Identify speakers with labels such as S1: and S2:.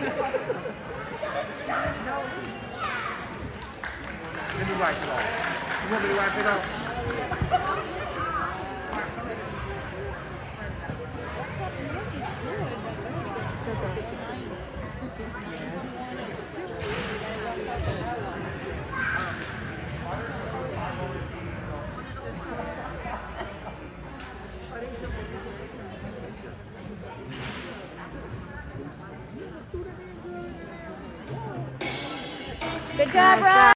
S1: Let me wipe it off. You want me to wipe it off?
S2: Good job, Rob.